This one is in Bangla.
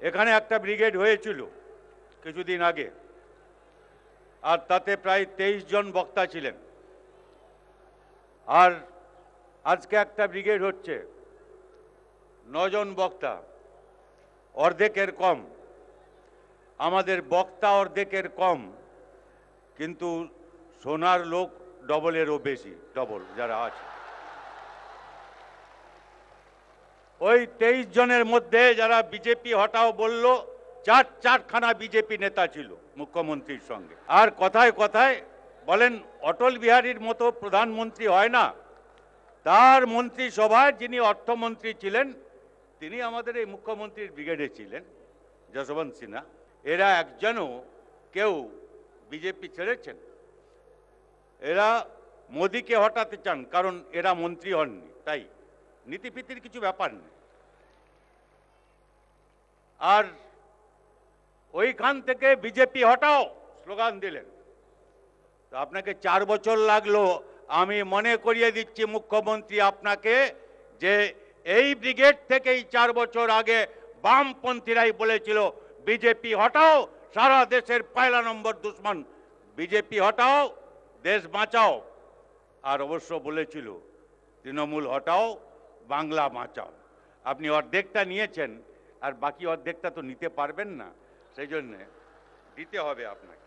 এখানে একটা ব্রিগেড হয়েছিল কিছুদিন আগে, আর তাতে প্রায় 23 জন বক্তা ছিলেন। আর আজকে একটা ব্রিগেড হচ্ছে, 9 জন বক্তা, অর্ধেকের কম। আমাদের বক্তা অর্ধেকের কম, কিন্তু শোনার লোক ডবলেরও বেশি, ডবল যারা আছে। ওই 23 জনের মধ্যে যারা বিজেপি হটাও বলল, চারখানা বিজেপি নেতা ছিল মুখ্যমন্ত্রীর সঙ্গে। আর কথায় কথায় বলেন অটল বিহারীর মতো প্রধানমন্ত্রী হয় না। তার মন্ত্রিসভায় যিনি অর্থমন্ত্রী ছিলেন তিনি আমাদের এই মুখ্যমন্ত্রীর ব্রিগেডে ছিলেন, যশবন্ত সিনহা। এরা একজনও কেউ বিজেপি ছেড়েছেন? এরা মোদিকে হটাতে চান, কারণ এরা মন্ত্রী হননি, তাই নীতিফিতির কিছু ব্যাপার নেই। আর ওইখান থেকে বিজেপি হটাও স্লোগান দিলেন। তো আপনাকে 4 বছর লাগলো। আমি মনে করিয়ে দিচ্ছি মুখ্যমন্ত্রী আপনাকে, যে এই ব্রিগেড থেকেই 4 বছর আগে বামপন্থীরাই বলেছিল বিজেপি হটাও, সারা দেশের পয়লা নম্বর দুশ্মন বিজেপি হটাও, দেশ বাঁচাও। আর অবশ্য বলেছিল তৃণমূল হটাও, বাংলা বাঁচাও। আপনি অর্ধেকটা নিয়েছেন, আর বাকি অর্ধেকটা তো নিতে পারবেন না, সেই জন্যে দিতে হবে আপনাকে।